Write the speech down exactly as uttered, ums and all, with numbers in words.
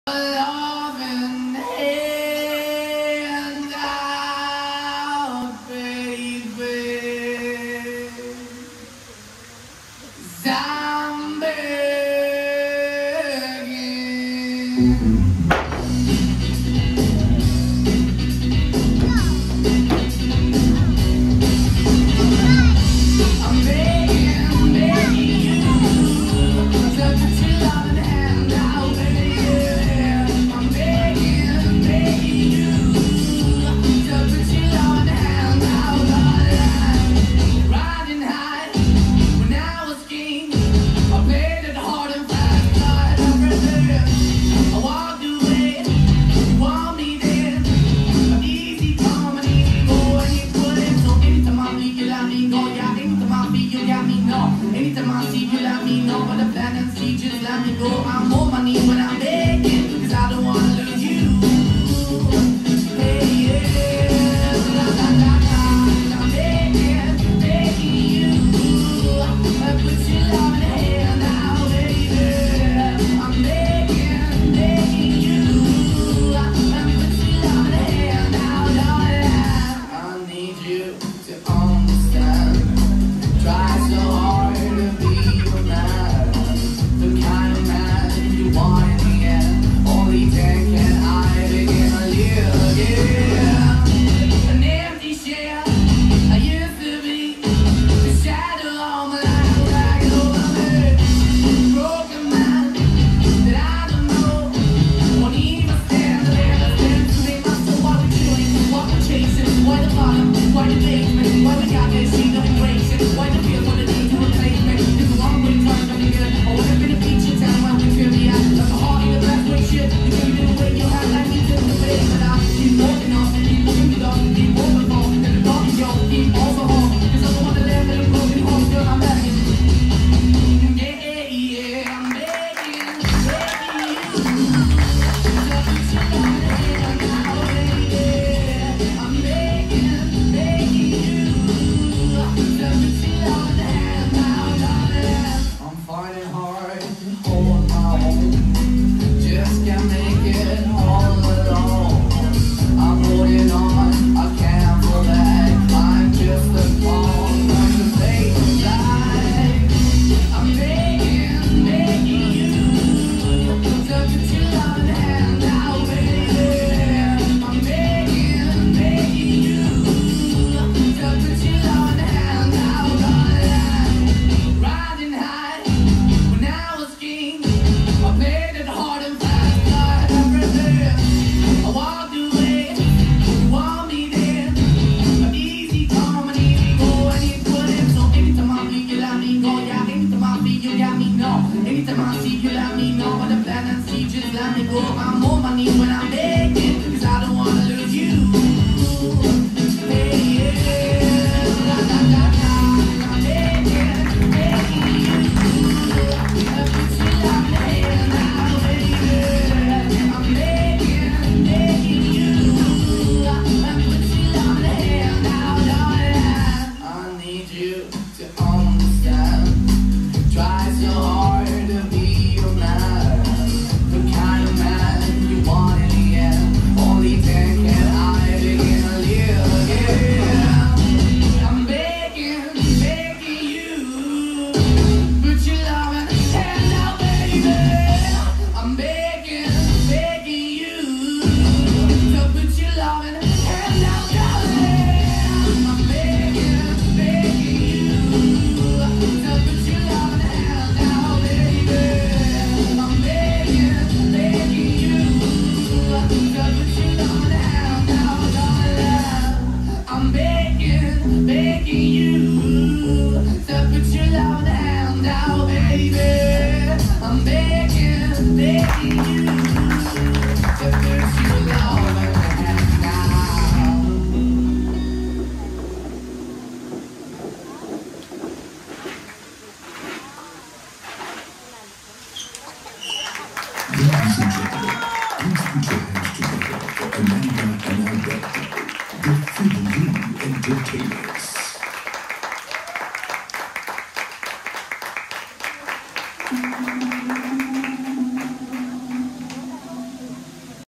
Loving hand out, baby. I'm begging. Anytime I see you, let me know. But the plan and see, just let me go. I'm on my knees when I'm begging, cause I don't wanna lose you. Hey, yeah, la la la la. I'm begging, begging you. I put your love in the hand now, baby. I'm begging, begging you. I put your love in the hand now, darling. I need you to understand. Try so hard to be your man, the kind of man you want in the end. Only then can I begin to live again. An empty shell I used to be, the shadow on my life dragging over me. Broken man that I don't know, won't even stand there. Stand to make my soul while we're chilling, while we're chasing. Why the bottom? Why the basement? Why we got this scene of embracing? Why the feel for the need to replace me? It's a long way to come from the good. I wanna be the feature town where we feel me out. Like a heart in the best way, shit. You give me the way you have, like me to the face. But I keep walking on, keep moving the dog, keep moving on. And the dog is young, keep also home. Cause I'm the one that live in a broken home, girl, I'm begging. Yeah, yeah, I'm begging, begging you. So put your love in the hand now, baby. I'm begging, begging you. So put your love in the hand now, darling. I'm finding hard, hold my own. Just can't make it all alone. I'm holding on, I can't pull back. I'm just a call, like a fake life. I'm begging, begging you. So put your love in the hand now, baby. I'm begging, begging you. So put your love in the hand now, darling. Riding high when I was king, I played it hard and fast, got everything. I walked away, you want me there. But easy come and easy go, and you couldn't. So anytime I feel you let me go, yeah. Anytime I feel you got me know. Anytime I see you let me know. But the plan and see, just let me go. I'm on my knees when I'm begging, cause I don't wanna lose you. Hey, yeah, la la la la. I'm begging, begging you. I put your love in the hand now, baby. I'm begging, begging you. I put your love in the hand now, darling. I need you to understand. Try so hard to be your man, the kind of man you want in the end. Only then can I begin to live again. I'm begging, begging you. Put your love in the hand now, baby. I'm begging, begging you. So put your love in the hand now, darling. I'm begging, begging you. So put your love in the hand now, baby. I'm begging, begging you. So put your love in the hand now, darling. I'm begging, begging you.